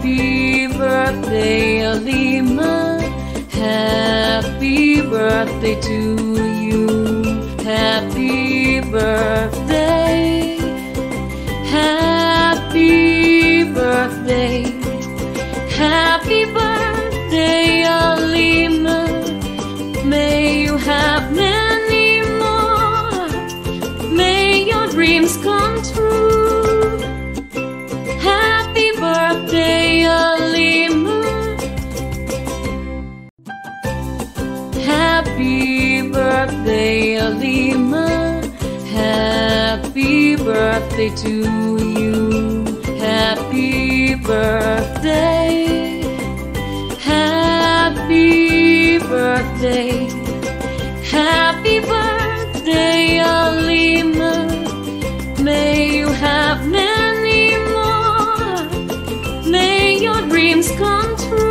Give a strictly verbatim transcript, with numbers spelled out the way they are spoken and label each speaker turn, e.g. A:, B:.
A: Happy birthday, Aleema. Happy birthday to you. Happy birthday. Happy birthday. Happy birthday, Aleema. May you have many more. May your dreams come true. Happy birthday, Aleema. Happy birthday, Aleema. Happy birthday to you. Happy birthday. Happy birthday. Happy birthday, Aleema. May you have many more. May your dreams come true.